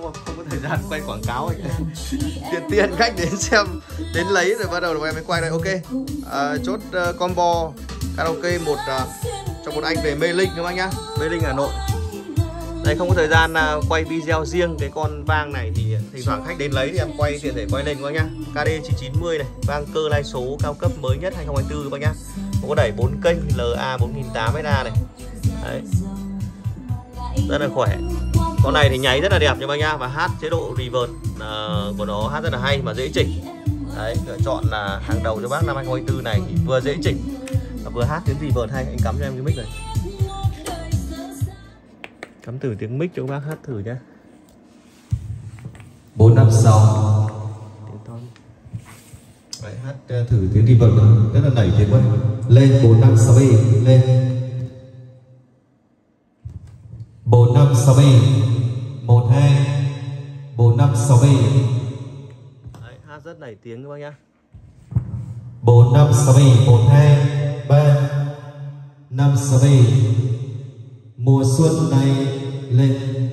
không có thời gian quay quảng cáo anh. Tiền khách đến xem, đến lấy rồi bắt đầu em mới quay đây. Ok, chốt combo karaoke cho một anh về Mê Linh các bác nhá, Mê Linh Hà Nội. Đây không có thời gian quay video riêng cái con vang này thì thỉnh thoảng khách đến lấy thì em quay tiện thể quay lên các bác nhá. KD 990 này, vang cơ lai số cao cấp mới nhất 2024 các bác nhá. Có đẩy 4 kênh LA 4800 SA này. Đấy. Rất là khỏe. Con này thì nháy rất là đẹp nha bác nhá, và hát chế độ reverb của nó hát rất là hay mà dễ chỉnh. Đấy, lựa chọn là hàng đầu cho bác năm 2024 này thì vừa dễ chỉnh và vừa hát tiếng reverb hay. Anh cắm cho em cái mic này. Cắm thử tiếng mic cho các bác hát thử nhá. 456. Tiếng to. Đấy, hát thử tiếng reverb rất là nảy tiếng quá. Lên 456 lên. 456 12 456. Đấy, hát rất nảy tiếng các bác nhá. 456 12 3 56. Mùa xuân này lên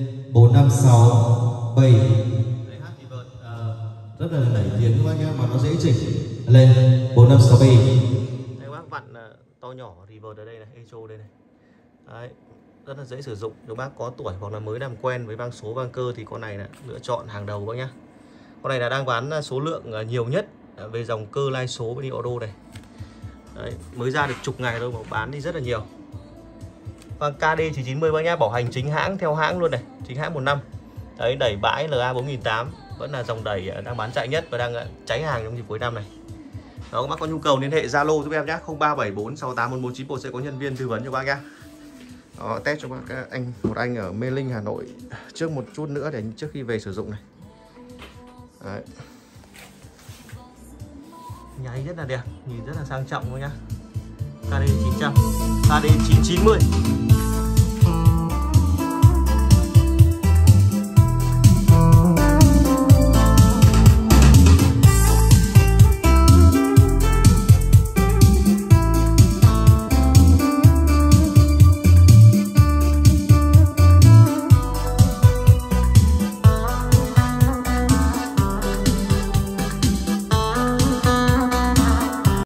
456 7. Đấy, hát reverb rất là nảy tiếng các bác nhá, mà nó dễ chỉnh. Lên 456. Đây các bác vặn to nhỏ reverb ở đây này, echo đây này. Đấy, rất là dễ sử dụng. Nếu bác có tuổi hoặc là mới làm quen với vang số vang cơ thì con này là lựa chọn hàng đầu bác nhá. Con này là đang bán số lượng nhiều nhất về dòng cơ lai số với đi auto này. Đấy, mới ra được chục ngày thôi mà bán đi rất là nhiều. Vang KD 990 bác nhá, bảo hành chính hãng theo hãng luôn này, chính hãng 1 năm. Đấy, đẩy bãi LA 4800 vẫn là dòng đẩy đang bán chạy nhất và đang cháy hàng trong dịp cuối năm này. Đó, các bác có nhu cầu liên hệ Zalo giúp em nhé, 0374681191 sẽ có nhân viên tư vấn cho bác nhá. Đó, test cho các anh, một anh ở Mê Linh Hà Nội trước một chút nữa để trước khi về sử dụng này. Đấy. Nháy rất là đẹp, nhìn rất là sang trọng luôn nhá. KD 900, KD 990.